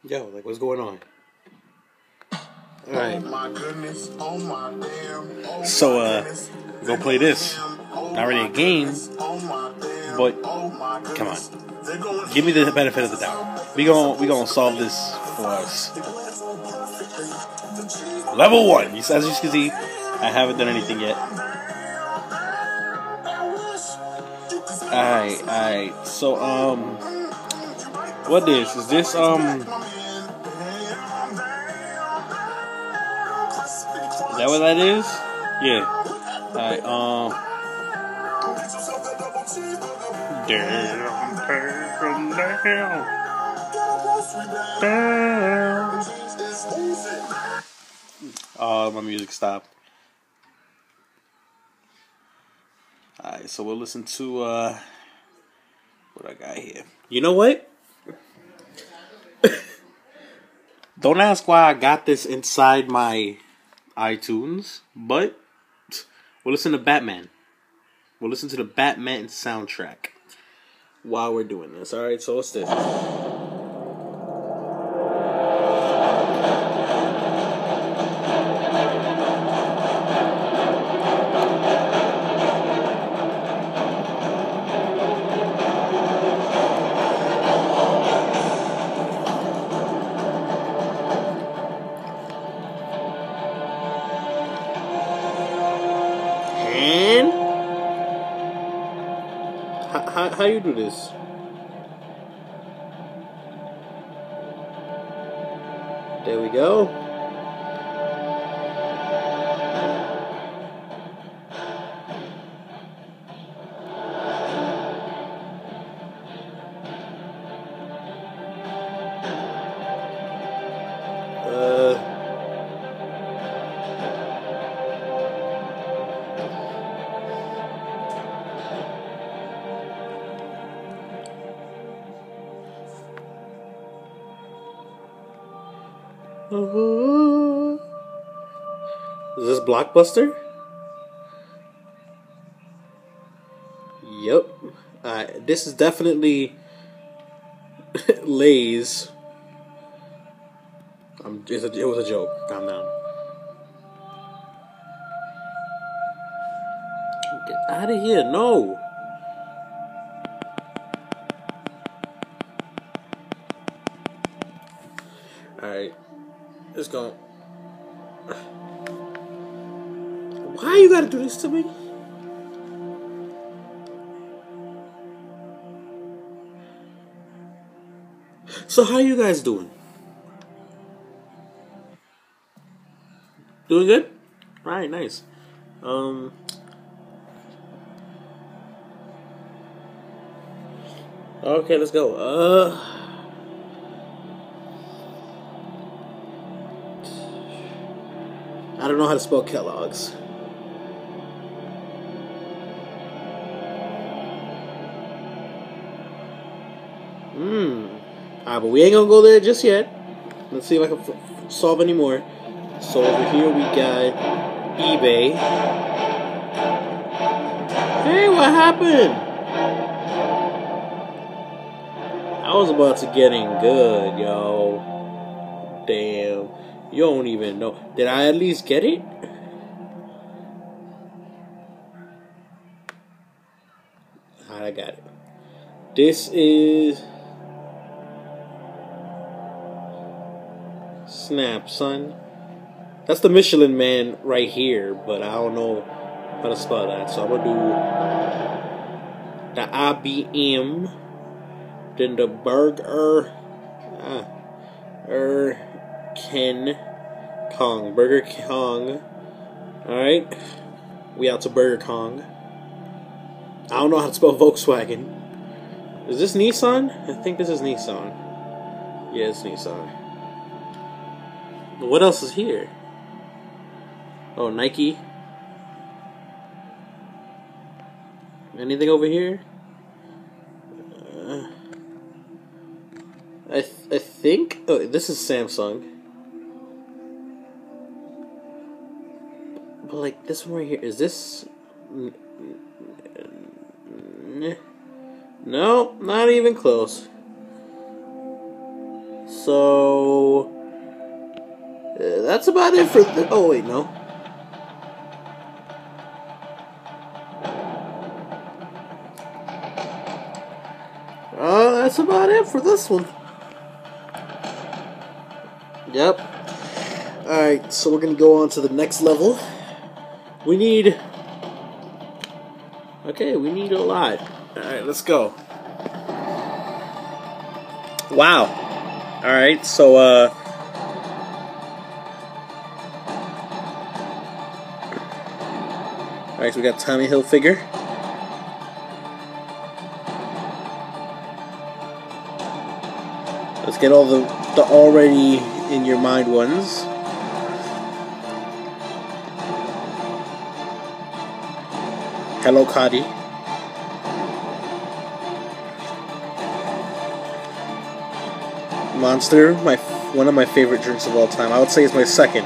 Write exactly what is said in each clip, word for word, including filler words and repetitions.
Yo, like, what's going on? Alright. Oh my goodness. Oh my damn. Oh So, my uh, goodness. go play this. Oh Not really my a game, goodness. Oh my damn. but Oh my goodness. come on. They're going Give me the benefit of the doubt. We gon' we gonna solve this for us. Level one. As you can see, I haven't done anything yet. Alright, alright. So, um, what is? Is this, um, is that what that is? Yeah. Alright, um, damn, damn, damn, damn. Oh, my music stopped. Alright, so we'll listen to, uh, what I got here. You know what? Don't ask why I got this inside my iTunes, but we'll listen to Batman. We'll listen to the Batman soundtrack while we're doing this. Alright, so what's this? And how, how, how you do this? There we go. Uh, is this Blockbuster? Yep. Uh, this is definitely Lay's. Um, it's a, it was a joke. Calm down. Get out of here. No. Alright. Let's go. Why you gotta do this to me? So how you guys doing? Doing good? Alright, nice. Um Okay, let's go. Uh I don't know how to spell Kellogg's. Hmm. Alright, but we ain't gonna go there just yet. Let's see if I can f solve any more. So over here we got eBay. Hey, what happened? I was about to get in good, yo. Damn. You don't even know. Did I at least get it? Alright, I got it. This is Snap, son. That's the Michelin Man right here, but I don't know how to spell that. So I'm gonna do the I B M, then the Burger, ah, er, Ken Kong, Burger Kong. All right, we out to Burger Kong. I don't know how to spell Volkswagen. Is this Nissan? I think this is Nissan. Yeah, it's Nissan. What else is here? Oh, Nike. Anything over here? Uh, I th I think. Oh, this is Samsung. But like this one right here, is this? No, not even close. So uh, that's about it for the. Oh wait, no. Uh, that's about it for this one. Yep. Alright, so we're gonna go on to the next level. We need. Okay, we need a lot. Alright, let's go. Wow. Alright, so, uh. Alright, so we got Tommy Hilfiger. Let's get all the, the already in your mind ones. Hello, Cody. Monster, my one of my favorite drinks of all time. I would say it's my second.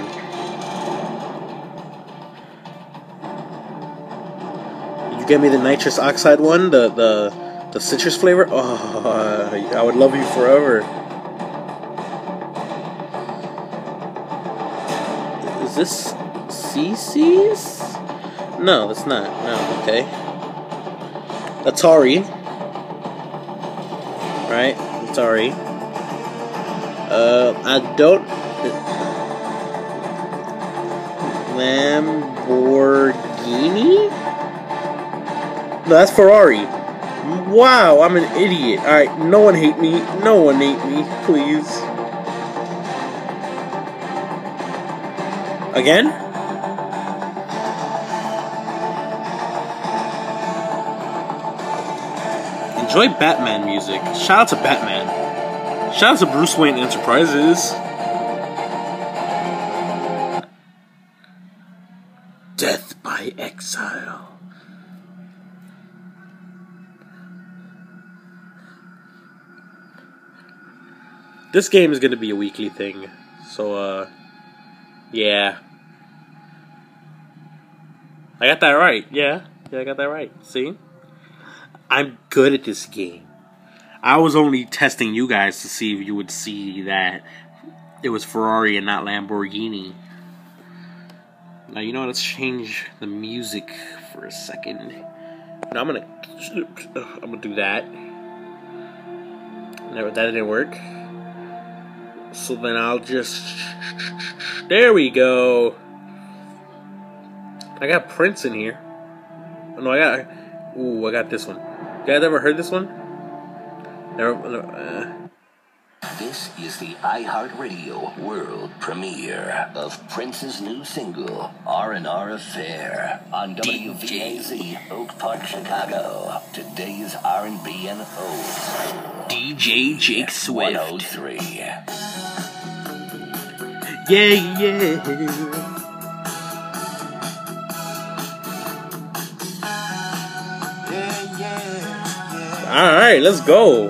Did you get me the nitrous oxide one, the the the citrus flavor? Oh, I would love you forever. Is this C C's? No, that's not. No, okay. Atari. Right? Atari. Uh, I don't... Lamborghini? No, that's Ferrari. Wow, I'm an idiot. Alright, no one hate me. No one hate me, please. Again? Enjoy Batman music. Shout out to Batman. Shout out to Bruce Wayne Enterprises. Death by exile. This game is going to be a weekly thing. So, uh, yeah. I got that right. Yeah. Yeah, I got that right. See? I'm good at this game. I was only testing you guys to see if you would see that it was Ferrari and not Lamborghini. Now, you know what? Let's change the music for a second. Now, I'm gonna... I'm gonna do that. Never, that didn't work. So then I'll just... There we go. I got Prince in here. No, I got... Ooh, I got this one. You guys ever heard this one? Never, never, uh. This is the iHeartRadio world premiere of Prince's new single, R and R Affair, on W V A Z Oak Park, Chicago. Today's R and B and host, D J Jake Swift. one oh three. Yeah, yeah. Alright, let's go.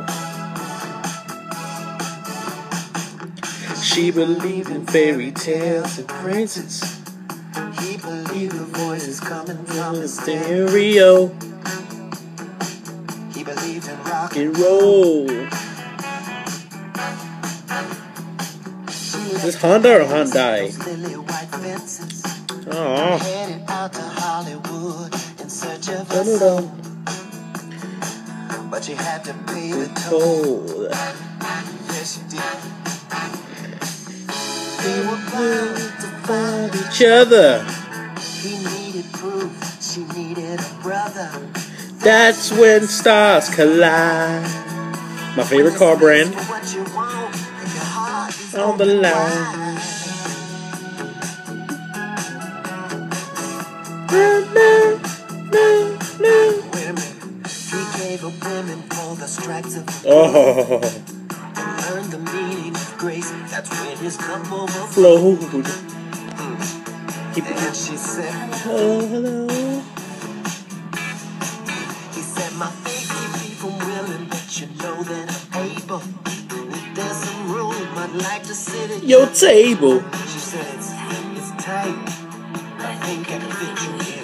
She believed in fairy tales and princes. He believed the voices coming from the stereo. He believed in rock and roll. Is this Honda or Hyundai? Oh. Headed out to Hollywood in search of a son. But you had to pay the toll. Yes, you did. They were bound to find each other. He needed proof, she needed a brother. That's when stars collide. My favorite car brand. On the line. No, no, no, no. Wait a minute. He gave a women for the stripes of oh. Learned the meaning of grace. That's when his cup overflowed. Mm. And she said, hello. He said, my faith keep me from willing, but you know that I'm able. If there's some room, I'd like to sit at your table. She said, it's, it's tight. I think I can fit you in.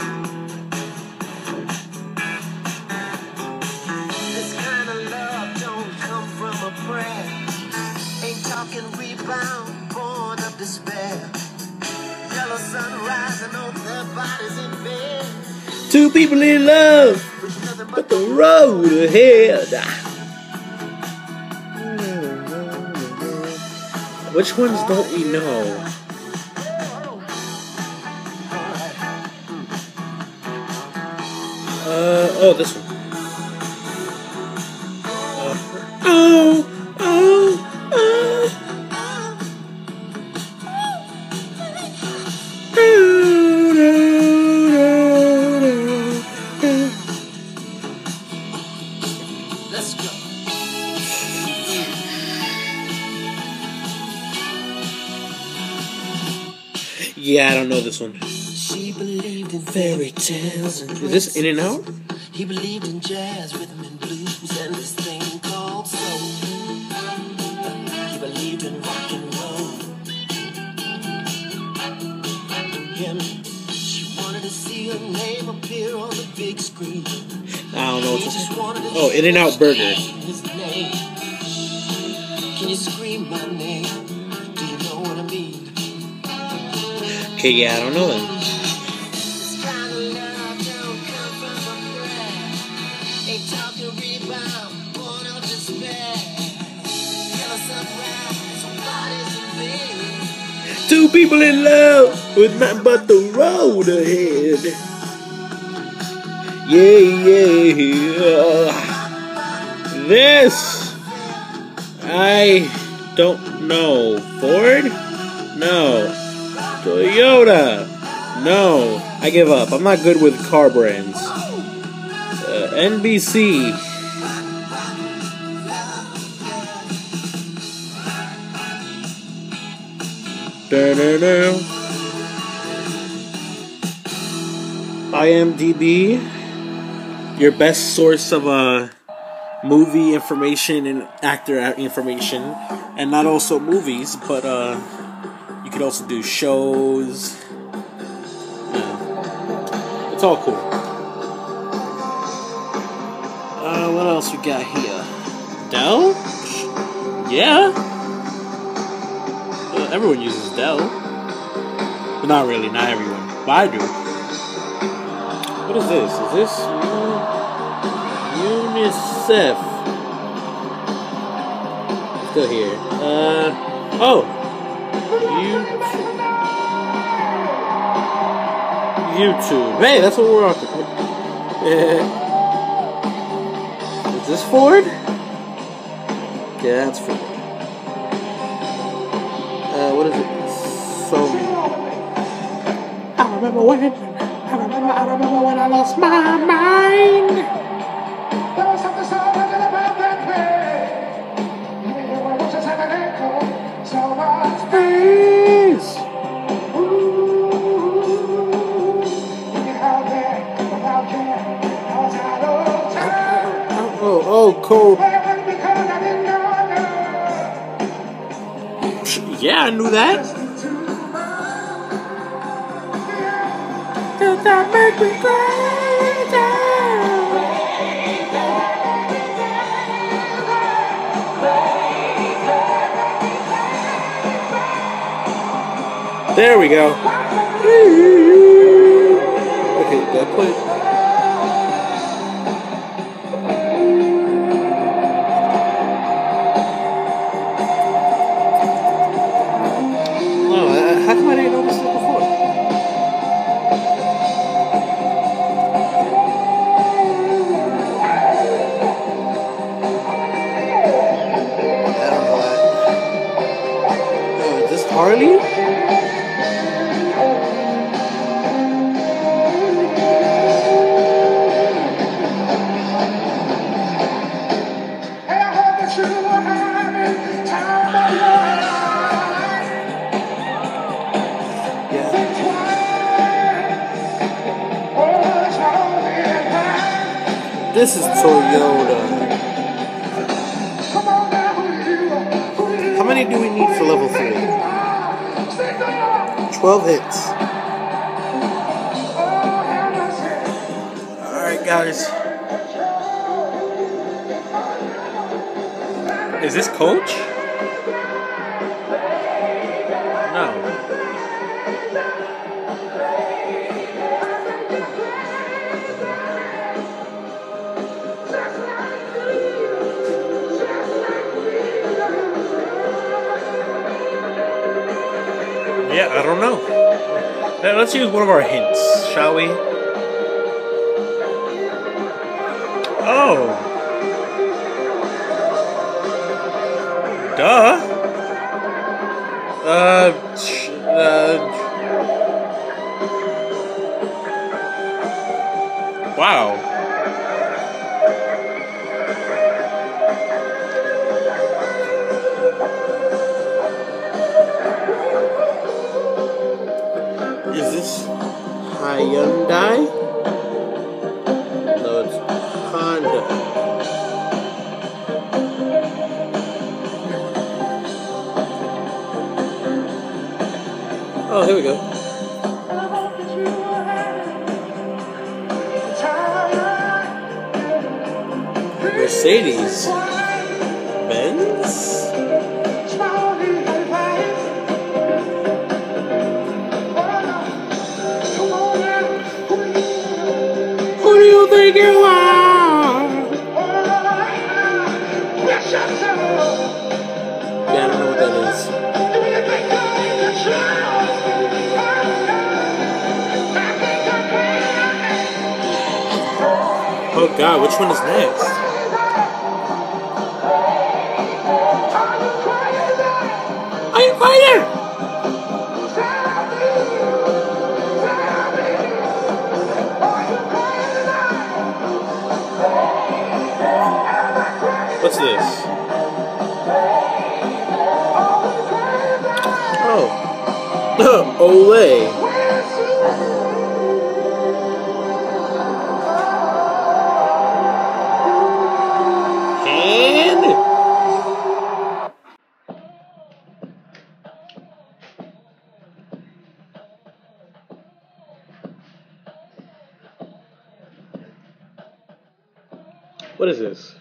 talking rebound, born of despair. Yellow sunrise, and know their bodies in bed. Two people in love, but the road ahead. Which ones don't we know? Uh, oh, this one. Uh, oh, oh, oh. Let's go. Yeah, I don't know this one. She believed in fairy tales and Is this In and Out? He believed in jazz, rhythm and blues, and this thing called soul. He believed in rock and roll. Him, she wanted to see her name appear on the big screen. I don't know what He this just is. wanted to Oh, In and Out Burger. his name. Can you scream my name? Do you know what I mean? Okay, yeah, I don't know them. This kind of love don't come from a prayer. Ain't talking rebound, born of despair. Yellow sunrise, somebody's in bed. Two people in love with nothing but the road ahead. Yeah, yeah. This I don't know. Ford? No. Toyota? No. I give up. I'm not good with car brands. Uh, N B C. Da-da-da. IMDb, your best source of uh, movie information and actor information, and not also movies, but uh, you could also do shows. Yeah. It's all cool. Uh, what else we got here? Dell? Yeah. Uh, everyone uses Dell. But not really, not everyone. But I do. What is this? Is this UNICEF? Still here. Uh oh. YouTube. YouTube. Hey, that's what we're on. Is this Ford? Yeah, that's Ford. Uh, what is it? So. I remember when. I remember. I remember when I lost my mind. There was something so good about that day. You were just having an echo, so much Please. ooh. You out there without care, outside of town. Oh, oh, cool. Well, because I didn't know. Yeah, I knew that. Does that make me crazy? There we go. Okay, did I put? No, uh, how come I didn't notice it before? I don't know that. Oh, is this Harley? And I hope that you are having time of your life. Yeah. Think twice. Oh, it's only a time. This is Toyota. Come on now, who you, who you How many do we need for level three? are. Sing along. Twelve hits. Oh, have mercy. Alright, guys. Is this Coach? Yeah, I don't know. Now, let's use one of our hints, shall we? Oh. Duh. Uh. Sh- uh. Wow. Is this Hyundai? No, it's Honda. Oh, here we go. Mercedes Benz? Who do you think you are? Yeah, I don't know what that is. Oh god, which one is next? Are you fighting? What's this? Oh. Olay. And what is this?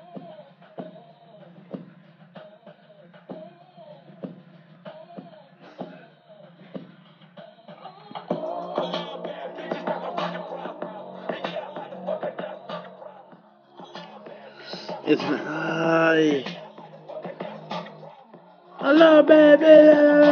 It's hi. Hello, baby.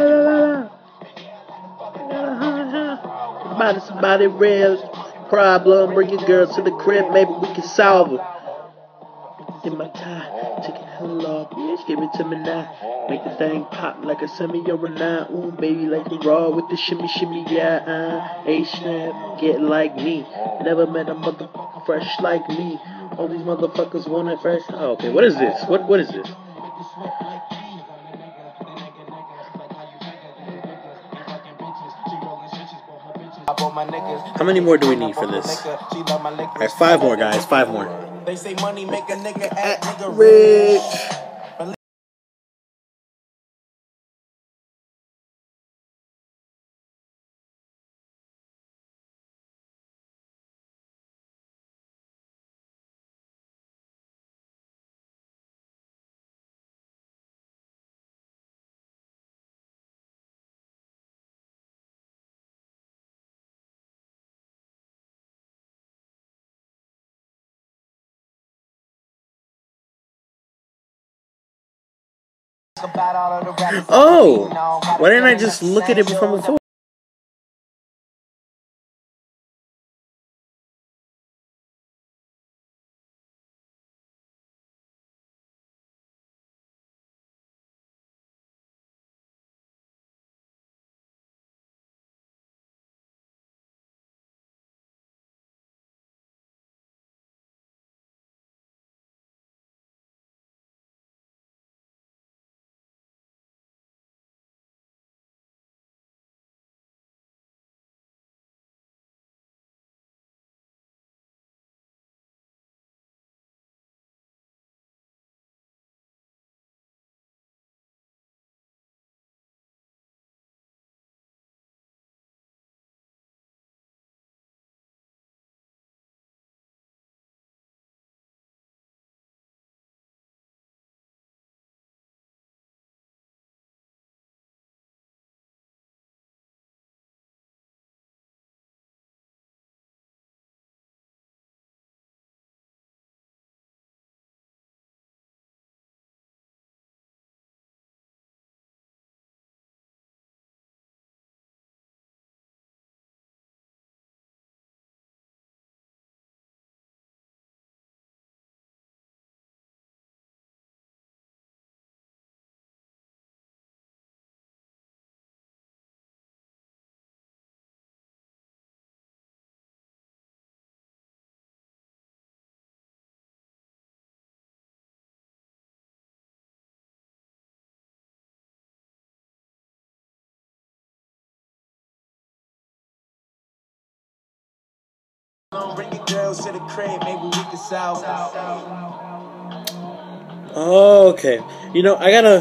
Somebody, somebody real problem. Bring your girl to the crib. Maybe we can solve it. In my tie, take it hell off, bitch. Give it to me now. Make the thing pop like a semi or a nine. Ooh, baby, like the raw with the shimmy, shimmy, yeah. Uh, A-snap, get like me. Never met a motherfucker fresh like me. All these motherfuckers want it fresh. Oh, okay, what is this? What What is this? How many more do we need for this? Alright, five more, guys. Five more. They say money make a nigga act nigga Rich. Oh, why didn't I just look at it from before? Bring your girls to the crib, maybe we can solve. Okay. You know, I gotta...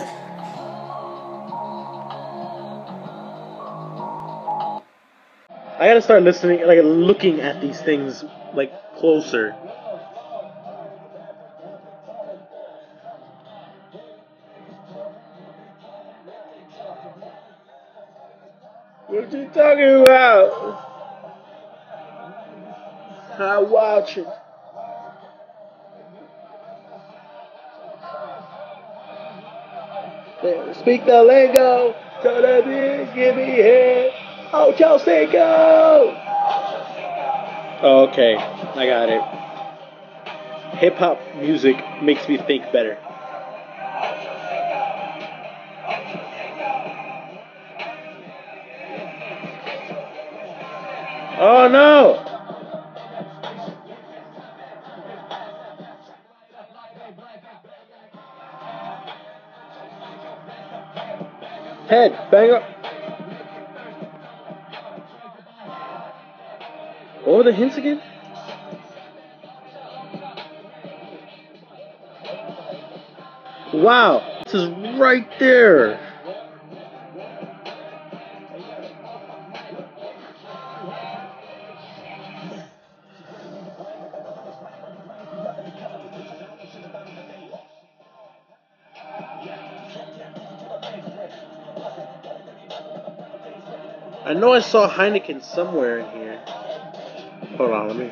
I gotta start listening, like, looking at these things, like, closer. What you talking about? I watch it. Speak the lingo, tell that bitch, give me head. Ocho Cinco! Okay, I got it. Hip hop music makes me think better. Oh no! Head, bang up. What were the hints again? Wow, this is right there. I know I saw Heineken somewhere in here. Hold on, let me...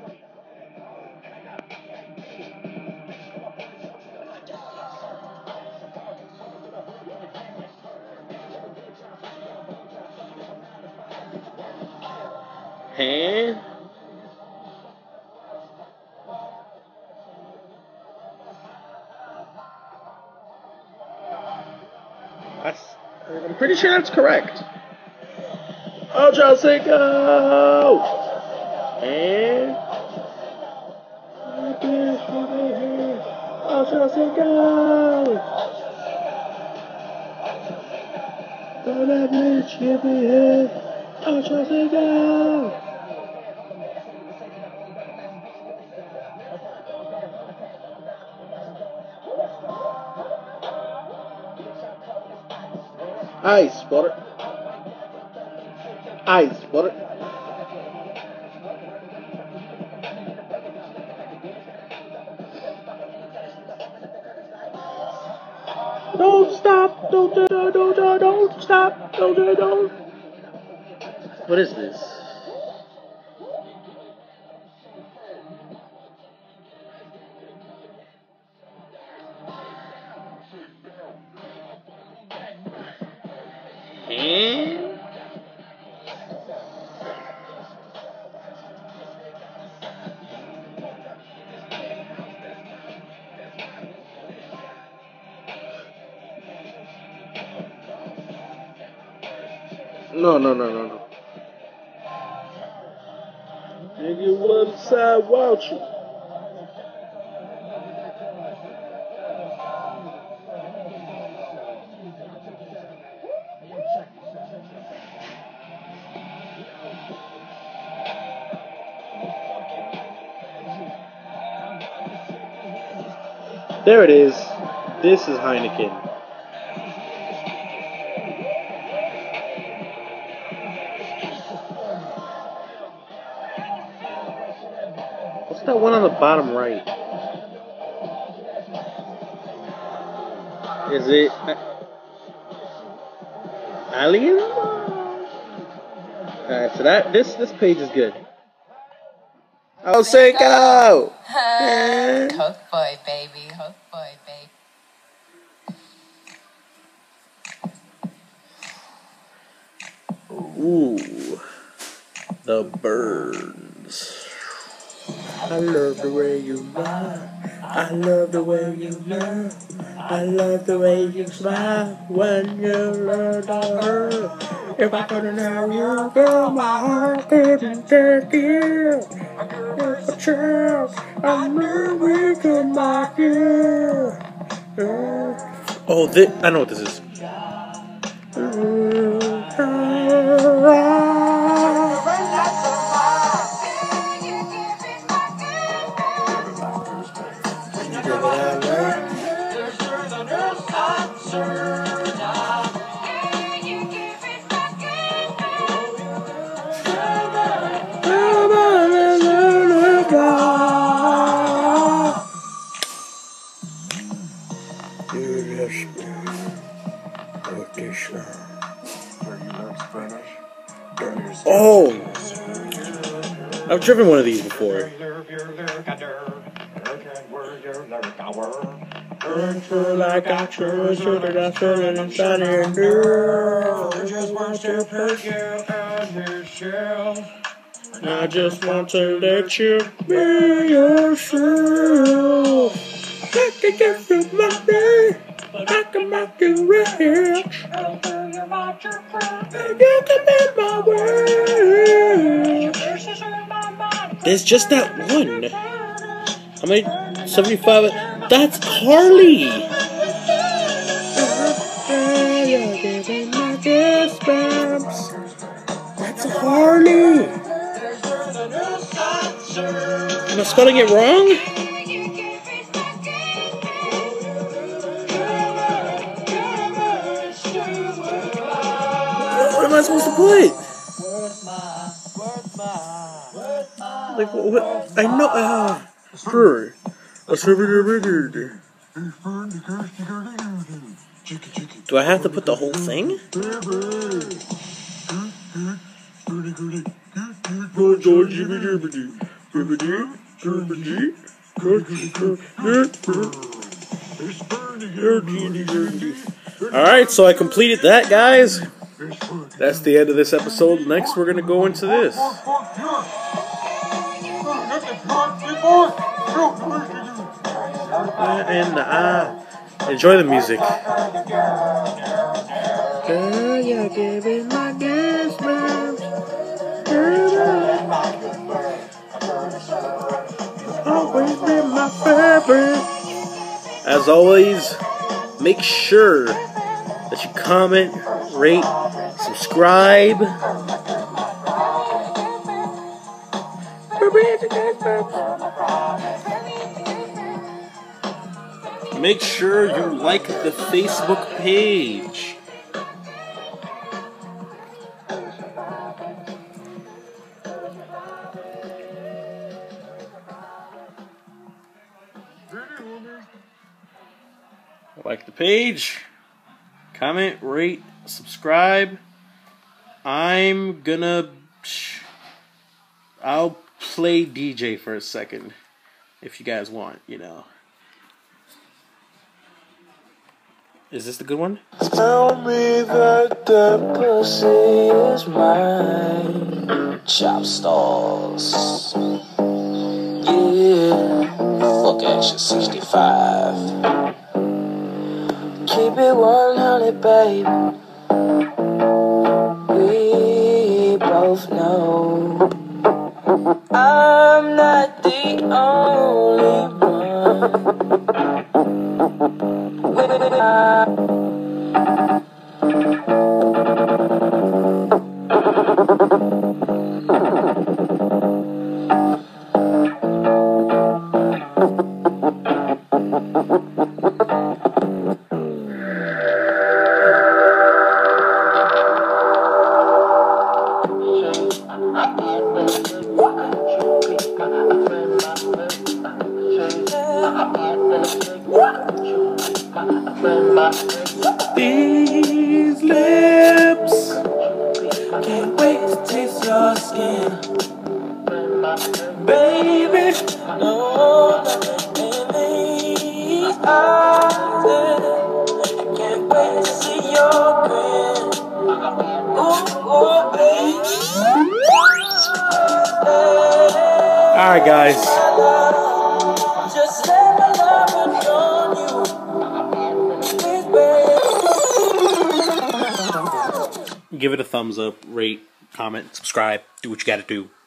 Hey? That's, I'm pretty sure that's correct. Ocho Cinco! And... Ocho Cinco! Oh, that bitch, give me head. Ocho Cinco! Ice, water. Ice, water. Don't stop, don't, don't, don't, don't, don't stop, don't, don't, don't. What is this? Eh? No, no, no, no, no. Nigga, what side watch you? There it is. This is Heineken. What's that one on the bottom right? Is it uh, Alien? Alright, so that this this page is good. Oh, Cinco! Coke boy, baby. Coke boy, baby. Ooh, the birds. I love the way you lie. I love the way you love. I love the way you smile when you learn to hurt. If I couldn't have you, girl, my heart couldn't take you. If a chance, I knew we could make you. Oh, this, I know what this is. Oh! I've driven one of these before. Like I true, should have done I'm shining girl. Just want to put you on your shelf. I just want to let you be yourself. I can get from my day. I can make you rich. You can be my way. There's just that one. How many? seventy-five. That's Harley. That's Harley. Am I spelling it wrong? What am I supposed to put? Like what? what I know. Uh, sure. Do I have to put the whole thing? Alright, so I completed that, guys. That's the end of this episode. Next, we're going to go into this. And uh, enjoy the music. Girl, you're giving my goosebumps. Always been my favorite. As always, make sure that you comment, rate, subscribe. Make sure you like the Facebook page. Like the page, comment, rate, subscribe. I'm gonna... I'll play D J for a second, if you guys want, you know. Is this the good one? Tell me that the pussy is mine. Chop stalls. Yeah. Fuck Action sixty-five. Keep it one hundred, babe. We both know I'm not the only These lips can't wait to taste your skin, baby. No, in these eyes, I can't wait to see your grin. Ooh, ooh, baby. All right, guys. Just let my love on you. Give it a thumbs up, rate, comment, subscribe, do what you gotta do.